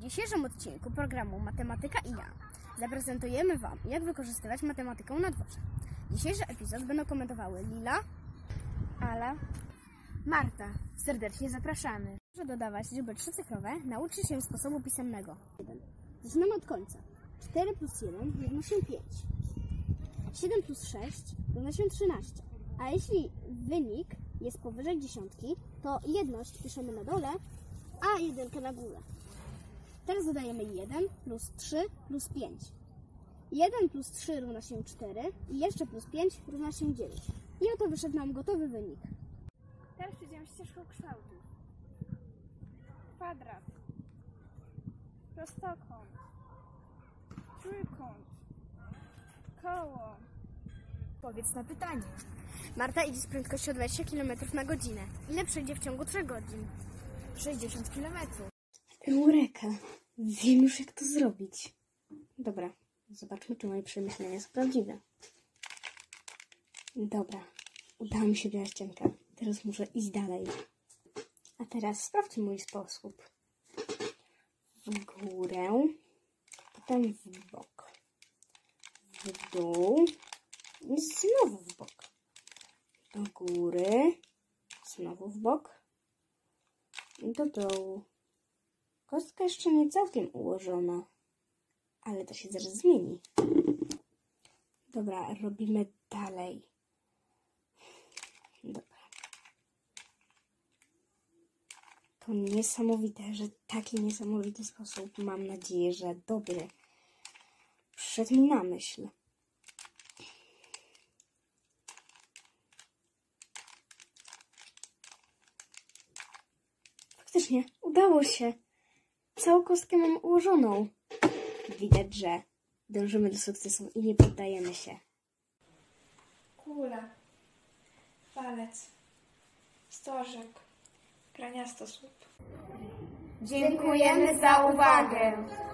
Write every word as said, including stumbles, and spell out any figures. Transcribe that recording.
dzisiejszym odcinku programu Matematyka i ja zaprezentujemy Wam, jak wykorzystywać matematykę na dworze. Dzisiejszy epizod będą komentowały Lila, Ala, Marta. Serdecznie zapraszamy. Może dodawać liczby trzycyfrowe nauczy się sposobu pisemnego. Zaczynamy od końca. cztery plus jeden równa się pięć. siedem plus sześć równa się trzynaście. A jeśli wynik jest powyżej dziesiątki, to jedność piszemy na dole, a jedynkę na górę. Teraz dodajemy jeden plus trzy plus pięć. jeden plus trzy równa się cztery i jeszcze plus pięć równa się dziewięć. I oto wyszedł nam gotowy wynik. Teraz przejdziemy ścieżką kształtów. Kwadrat, prostokąt, trójkąt, koło. Powiedz na pytanie. Marta idzie z prędkością dwadzieścia kilometrów na godzinę. Ile przejdzie w ciągu trzech godzin? sześćdziesiąt kilometrów. Eureka! Wiem już, jak to zrobić. Dobra, zobaczmy, czy moje przemyślenia są prawdziwe. Dobra, udało mi się pierścienka. Teraz muszę iść dalej. A teraz sprawdźmy mój sposób. W górę, potem w bok, w dół i znowu w bok. Do góry, znowu w bok, do dołu. Kostka jeszcze nie całkiem ułożona, ale to się zaraz zmieni. Dobra, robimy dalej. Dobra. To niesamowite, że taki niesamowity sposób, mam nadzieję, że dobry, przyszedł mi na myśl. Faktycznie, udało się. Całą kostkę mam ułożoną. Widać, że dążymy do sukcesu i nie poddajemy się. Kula, palec, stożek, graniastosłup. Dziękujemy za uwagę.